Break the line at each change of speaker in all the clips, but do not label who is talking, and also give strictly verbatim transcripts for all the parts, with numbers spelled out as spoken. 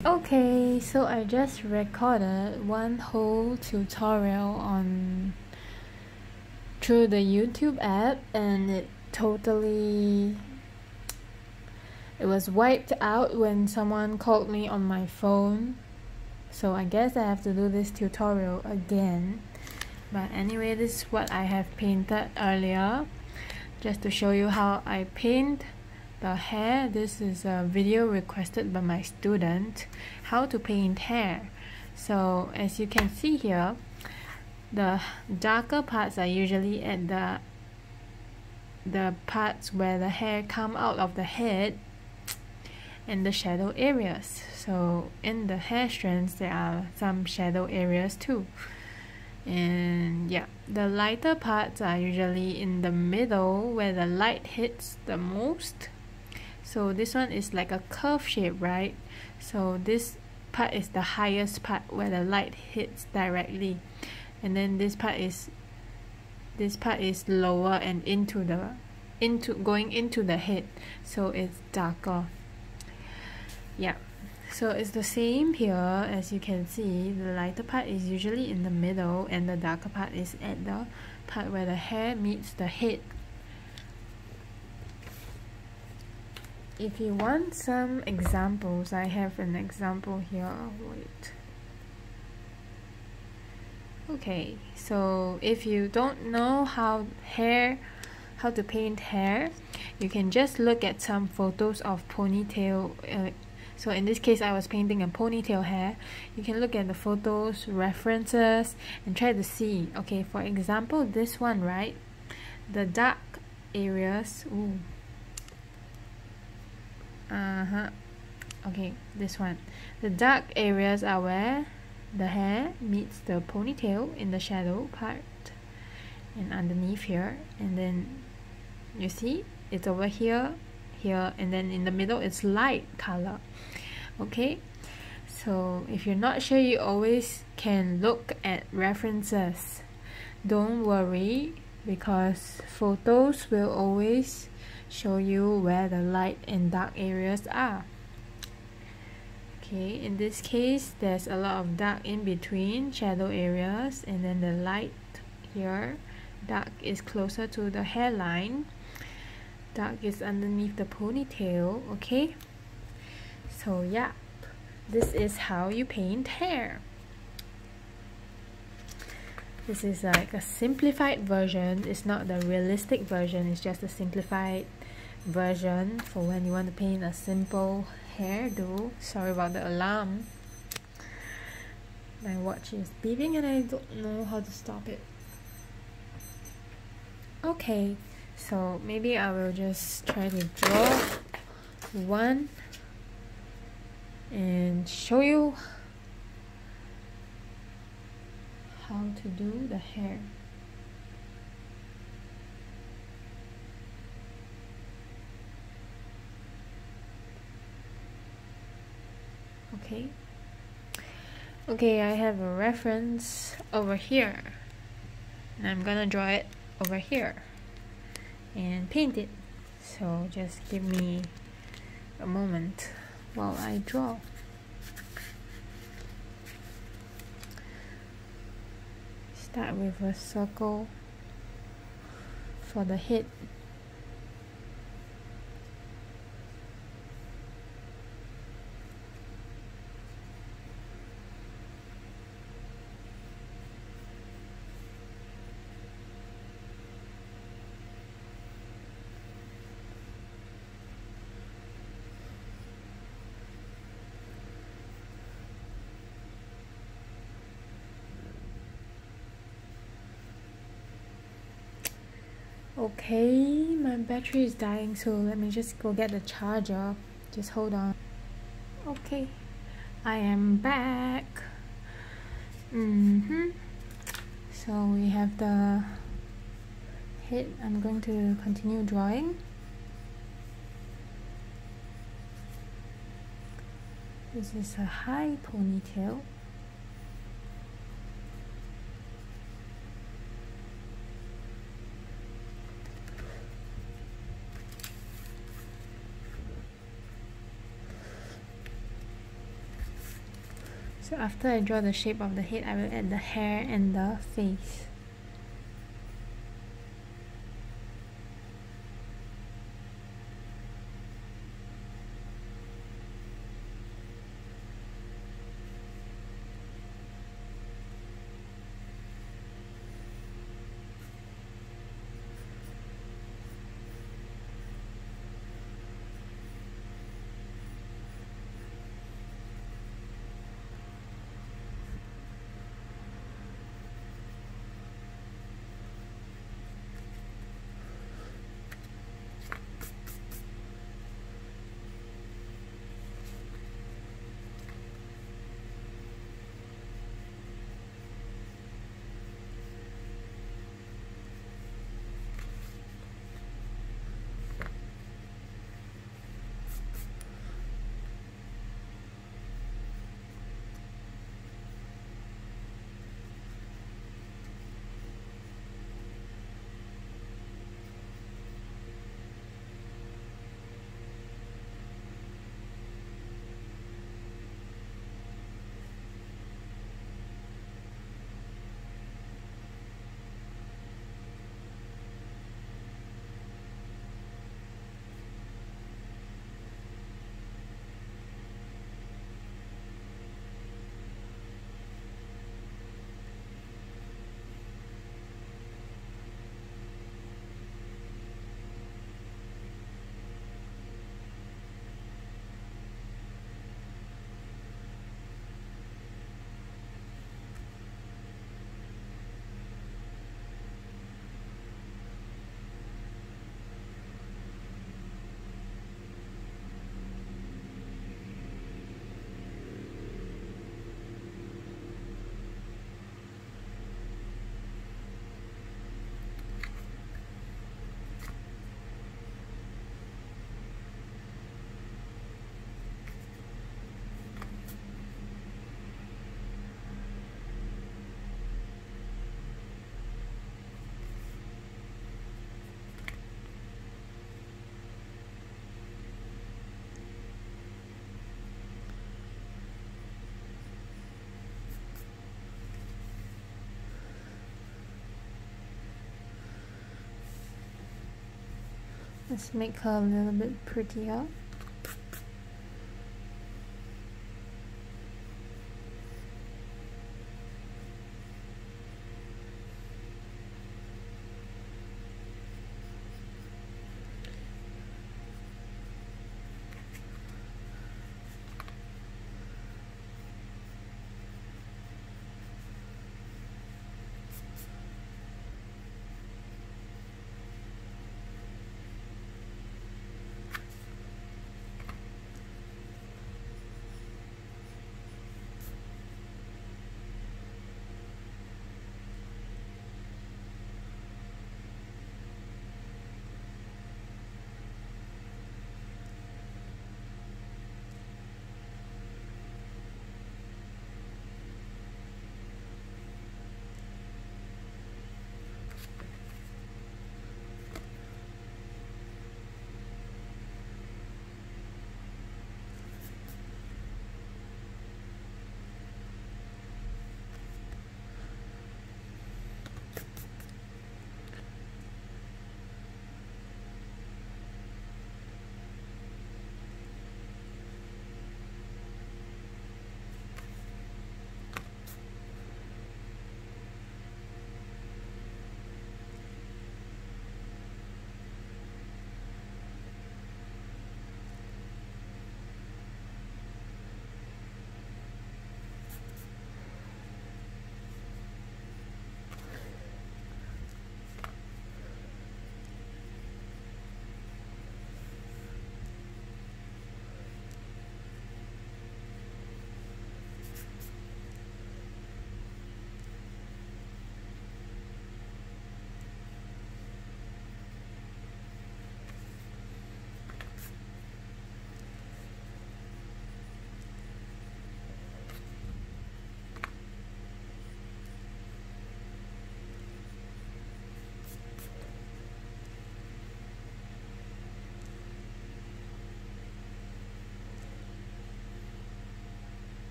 Okay, so I just recorded one whole tutorial on through the YouTube app, and it totally it was wiped out when someone called me on my phone. So I guess I have to do this tutorial again. But anyway, this is what I have painted earlier, just to show you how I paint the hair. This is a video requested by my student, how to paint hair. So as you can see here, the darker parts are usually at the the parts where the hair come out of the head and the shadow areas. So in the hair strands there are some shadow areas too. And yeah, the lighter parts are usually in the middle where the light hits the most. So this one is like a curve shape, right? So this part is the highest part where the light hits directly, and then this part is this part is lower and into the into going into the head, so it's darker. Yeah, so it's the same here. As you can see, the lighter part is usually in the middle and the darker part is at the part where the hair meets the head. If you want some examples, I have an example here. Wait. Okay, so if you don't know how hair, how to paint hair, you can just look at some photos of ponytail. Uh, so in this case, I was painting a ponytail hair. You can look at the photos, references, and try to see. Okay, for example, this one, right? The dark areas. Ooh. Uh-huh. Okay, this one. The dark areas are where the hair meets the ponytail in the shadow part and underneath here, and then you see it's over here, here, and then in the middle it's light color. Okay, so if you're not sure, you always can look at references. Don't worry, because photos will always show you where the light and dark areas are. Okay, in this case, there's a lot of dark in between, shadow areas, and then the light here. Dark is closer to the hairline. Dark is underneath the ponytail. Okay, so yeah, this is how you paint hair. This is like a simplified version. It's not the realistic version, it's just a simplified version for when you want to paint a simple hairdo. Sorry about the alarm. My watch is beeping and I don't know how to stop it. Okay, so maybe I will just try to draw one and show you how to do the hair. Okay. Okay, I have a reference over here, and I'm gonna draw it over here and paint it. So just give me a moment while I draw. Start with a circle for the head. Okay, my battery is dying, so let me just go get the charger. Just hold on. Okay, I am back. Mm-hmm. So we have the head. I'm going to continue drawing. This is a high ponytail. So after I draw the shape of the head, I will add the hair and the face. Let's make her a little bit prettier.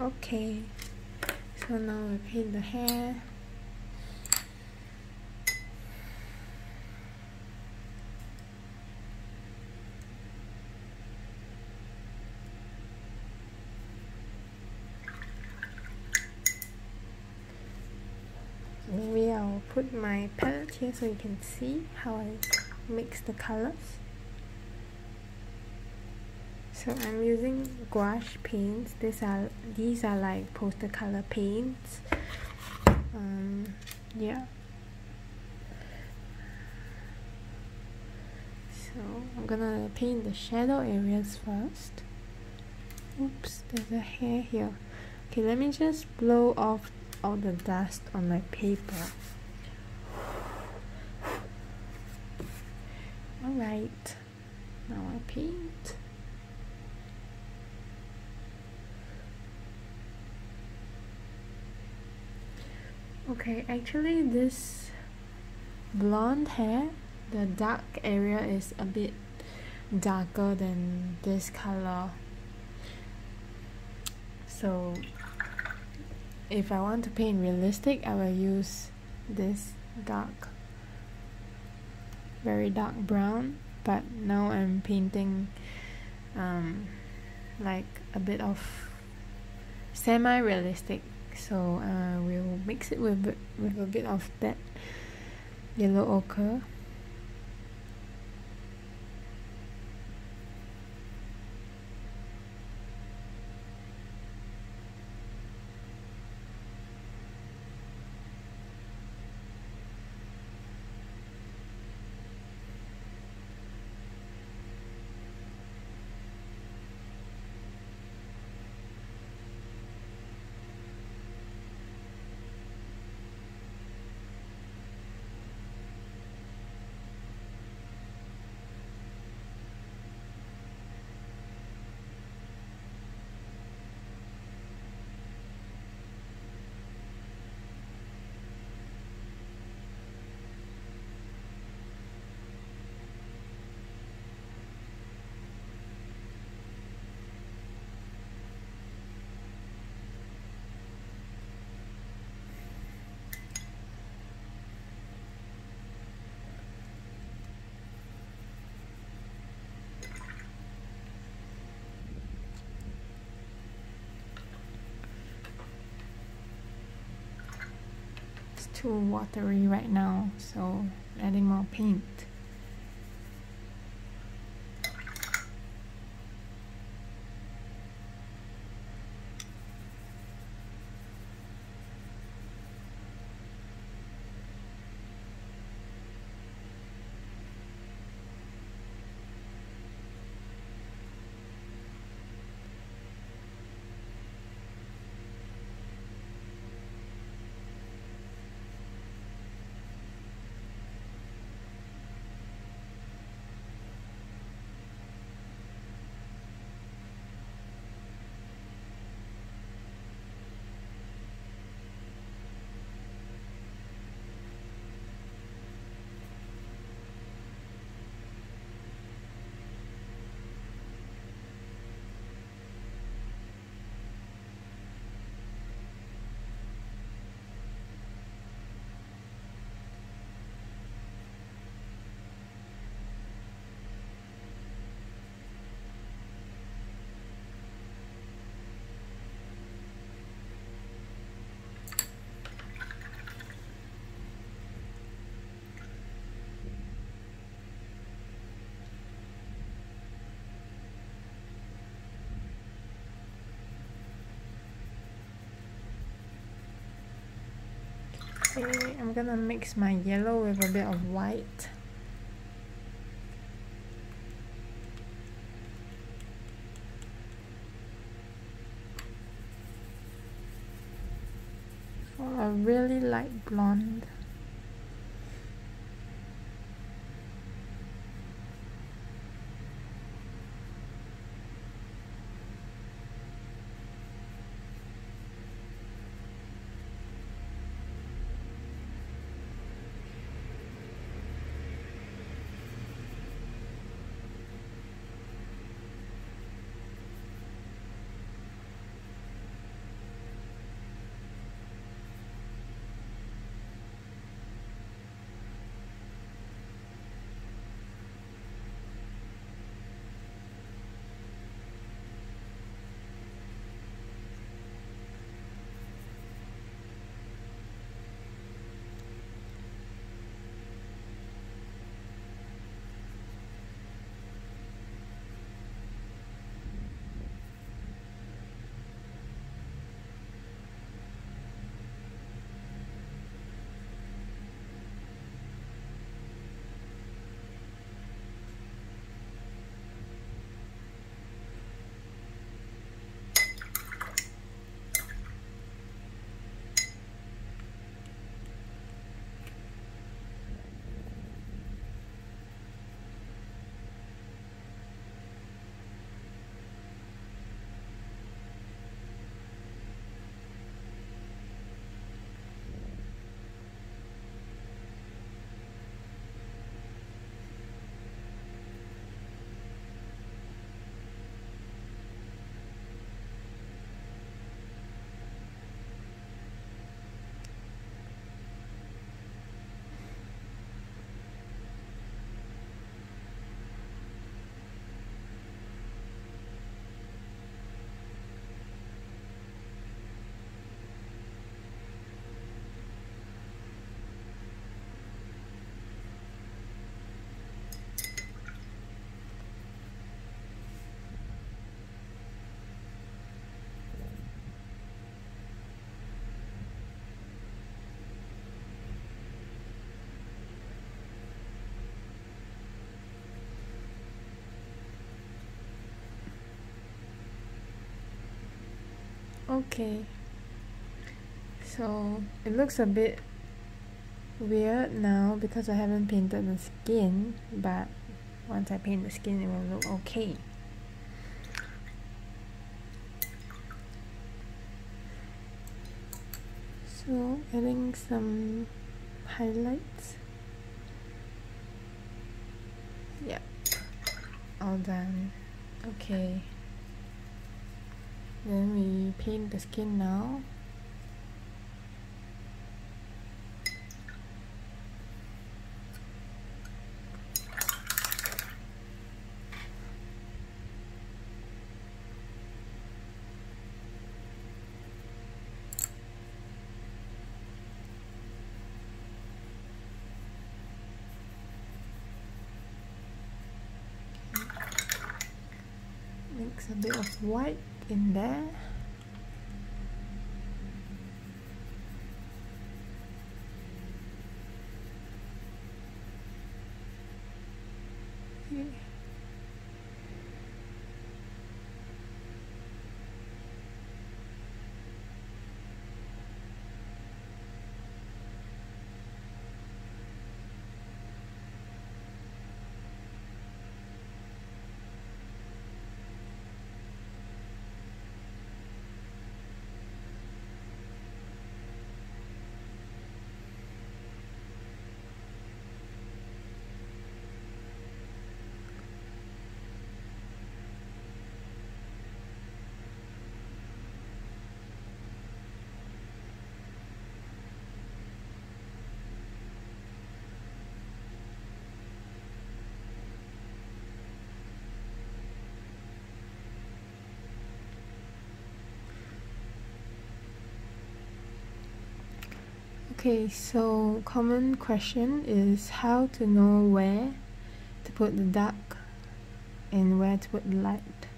Okay, so now we paint the hair. Maybe I'll put my palette here so you can see how I mix the colors. So I'm using gouache paints. These are these are like poster color paints. Um, yeah. So I'm gonna paint the shadow areas first. Oops, there's a hair here. Okay, let me just blow off all the dust on my paper. Alright, now I paint. Okay, actually this blonde hair, the dark area is a bit darker than this color. So if I want to paint realistic, I will use this dark, very dark brown. But now I'm painting um, like a bit of semi-realistic. So uh, we'll mix it with, with a bit of that yellow ochre. Too watery right now, so adding more paint. Okay, I'm gonna mix my yellow with a bit of white. For a really light blonde. Okay, so it looks a bit weird now because I haven't painted the skin, but once I paint the skin it will look okay. So adding some highlights. Yep, all done. Okay, then we paint the skin now. Mix a bit of white in there. Okay. Okay, so common question is how to know where to put the dark and where to put the light.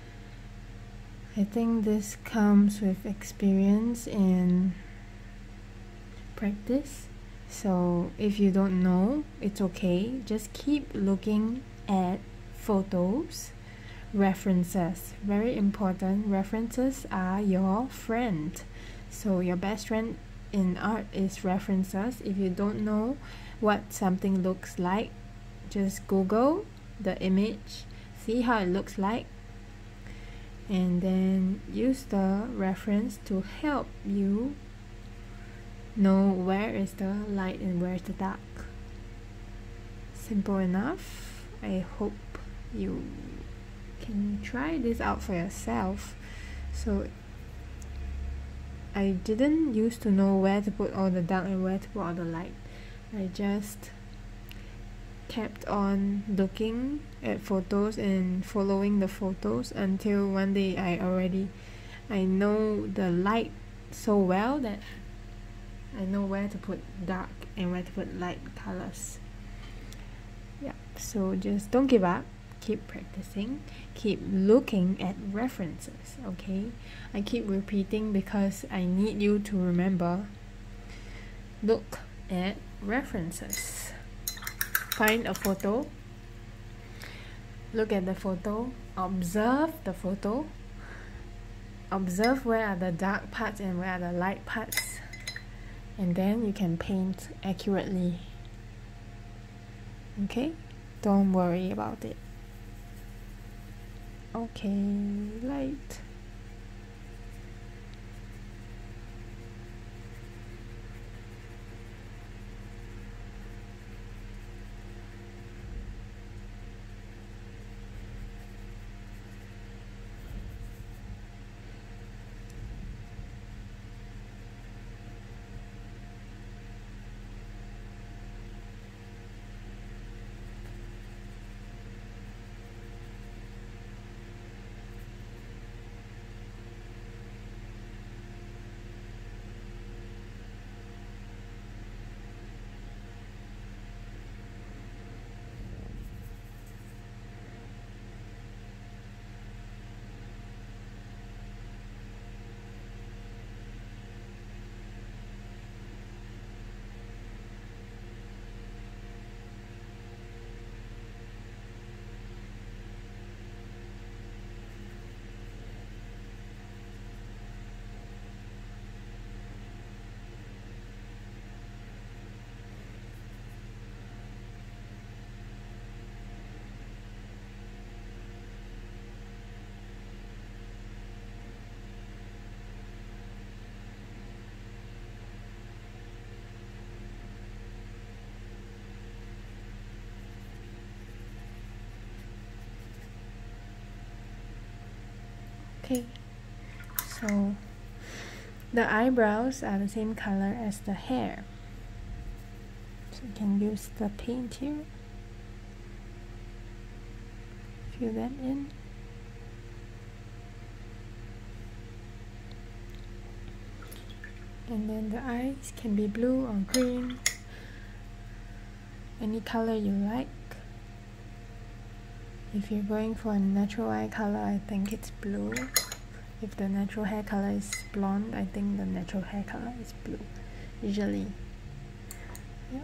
I think this comes with experience and practice. So if you don't know, it's okay. Just keep looking at photos, references. Very important. References are your friend. So your best friend in art is references. If you don't know what something looks like, just Google the image, see how it looks like, and then use the reference to help you know where is the light and where is the dark. Simple enough. I hope you can try this out for yourself. So I didn't used to know where to put all the dark and where to put all the light. I just kept on looking at photos and following the photos until one day I already I know the light so well that I know where to put dark and where to put light colors. Yeah, so just don't give up. Keep practicing, keep looking at references, okay? I keep repeating because I need you to remember. Look at references. Find a photo, look at the photo, observe the photo, observe where are the dark parts and where are the light parts, and then you can paint accurately. Okay? Don't worry about it. Okay, light. Okay, so the eyebrows are the same color as the hair, so you can use the paint here, fill that in. And then the eyes can be blue or green, any color you like. If you're going for a natural eye color, I think it's blue. If the natural hair color is blonde, I think the natural hair color is blue, usually. Yeah.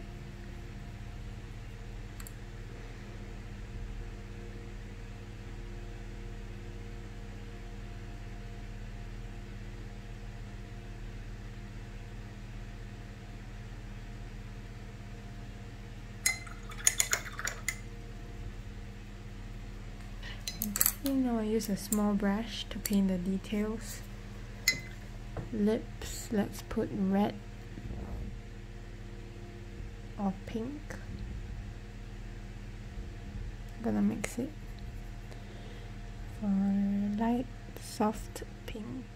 Okay, now I use a small brush to paint the details. Lips, let's put red or pink. I'm gonna mix it for light, soft pink.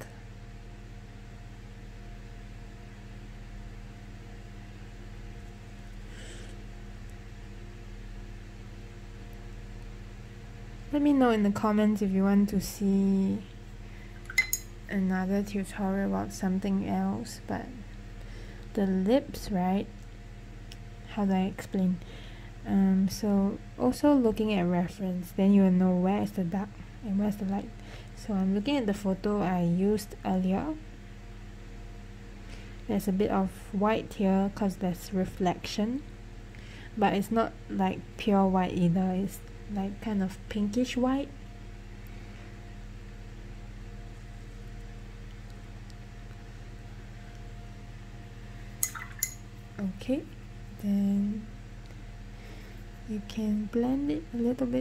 Let me know in the comments if you want to see another tutorial about something else, but the lips, right? How do I explain? Um, so also looking at reference, then you will know where is the dark and where's the light. So I'm looking at the photo I used earlier. There's a bit of white here because there's reflection, but it's not like pure white either. It's like kind of pinkish white. Okay, then you can blend it a little bit.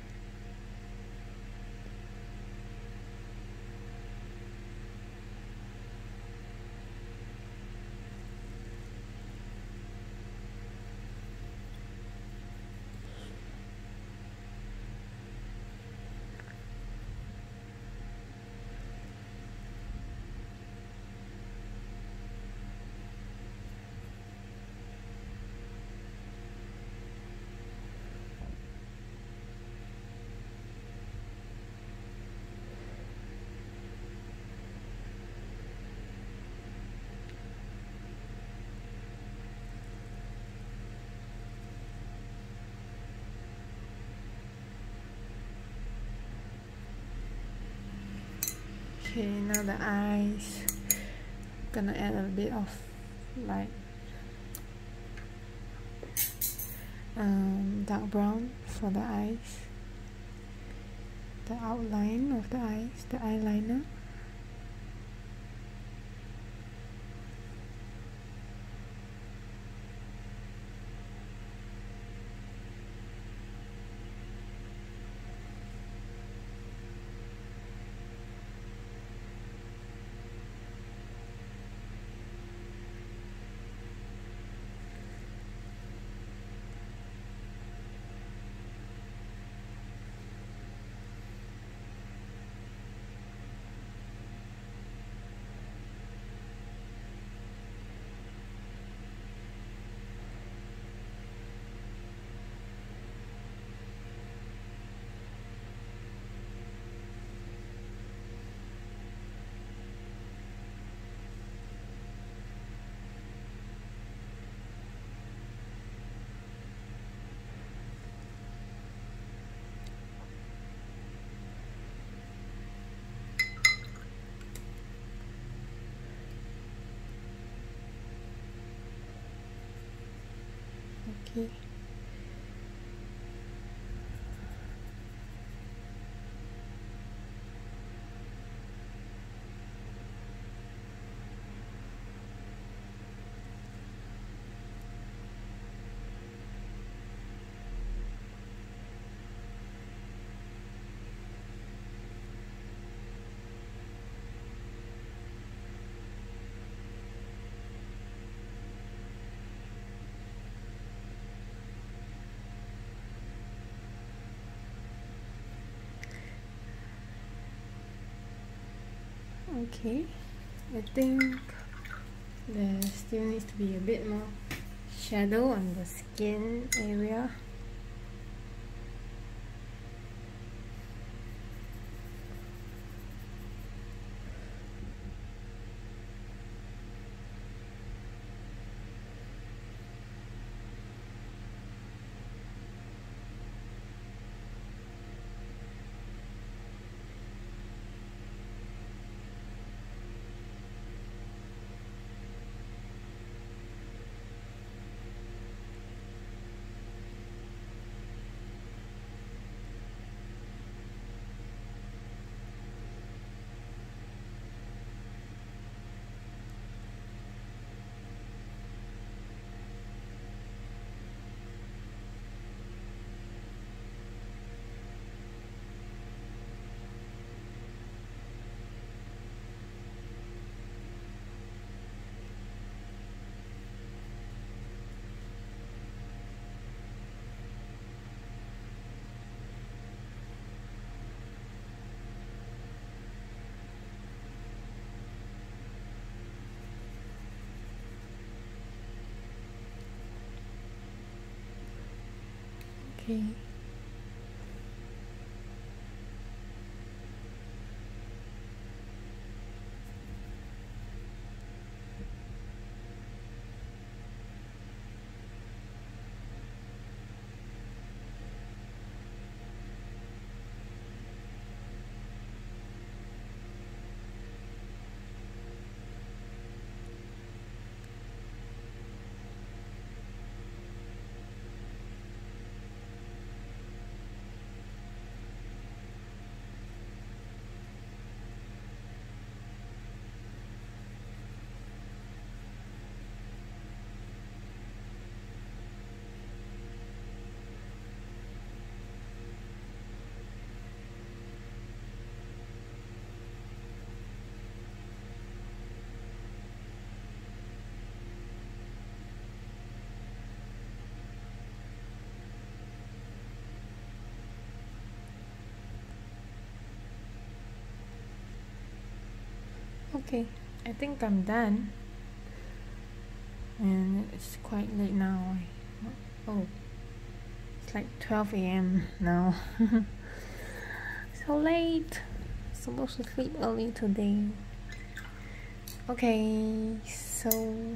Okay, now the eyes. Gonna add a bit of like um, dark brown for the eyes, the outline of the eyes, the eyeliner. Okay. Okay, I think there still needs to be a bit more shadow on the skin area. Okay. Okay, I think I'm done. And it's quite late now. Oh, it's like twelve A M now. So late. Supposed to sleep early today. Okay, so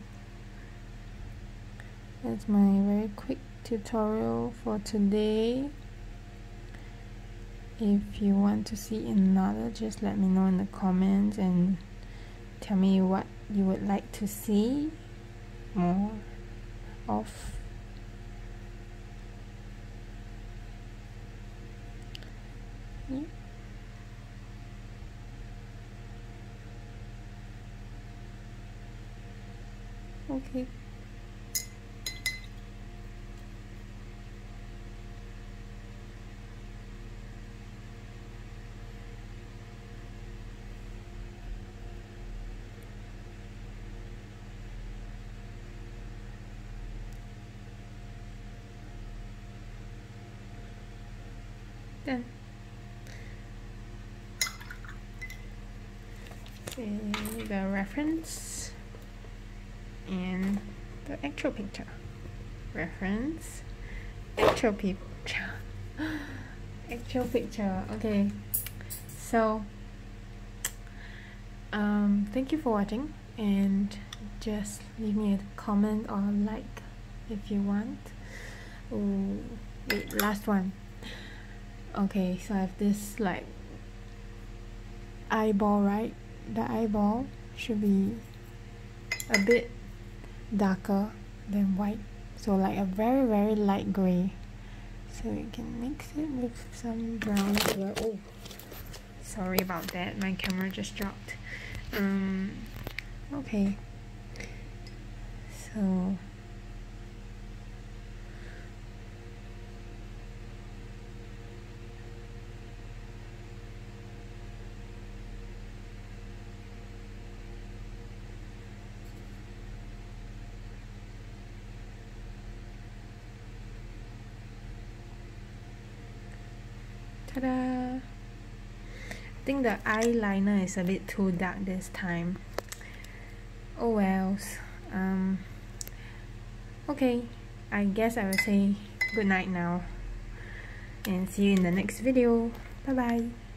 that's my very quick tutorial for today. If you want to see another, just let me know in the comments and tell me what you would like to see more of. Yeah. Okay. Done. Okay, the reference and the actual picture. Reference, actual picture. Actual picture. Okay, so um thank you for watching, and just leave me a comment or like if you want. Oh wait, last one. Okay, so I have this like eyeball, right? The eyeball should be a bit darker than white, so like a very very light gray, so you can mix it with some brown as well. Oh, sorry about that, my camera just dropped. Um okay, so ta-da! I think the eyeliner is a bit too dark this time. Oh wells. Um, okay, I guess I will say good night now and see you in the next video. Bye bye.